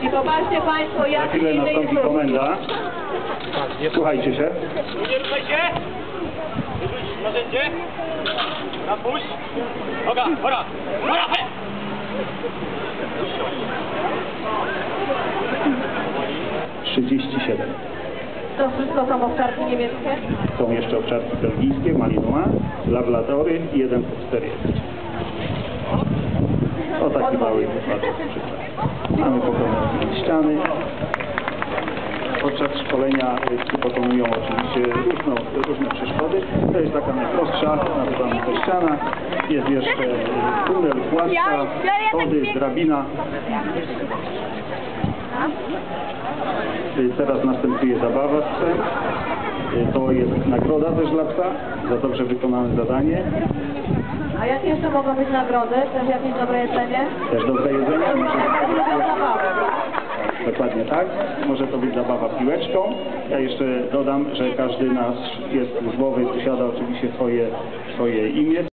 I popatrzcie Państwo, jak Za chwilę inny nastąpi jest komenda. Słuchajcie się. Nie ruszaj się! Wyrzuć narzędzie! Napuść! Noga, pora! Pora! 37. To wszystko są owczarki niemieckie? Są jeszcze owczarki belgijskie, Malinois, Labradory i jeden Foxterier. O taki mały wypadek przykład. Mamy pokonane ściany. Podczas szkolenia pokonują oczywiście różne przeszkody. To jest taka najprostsza, nazywamy to ściana. Jest jeszcze tunel, płatka, schody, drabina. Teraz następuje zabawa z psem. To jest nagroda też dla psa za dobrze wykonane zadanie. A jakie jeszcze mogą być nagrody? Też jakieś dobre jedzenie? Też dobre jedzenie. Dokładnie tak. Może to być zabawa piłeczką. Ja jeszcze dodam, że każdy nasz pies służbowy posiada oczywiście swoje imię.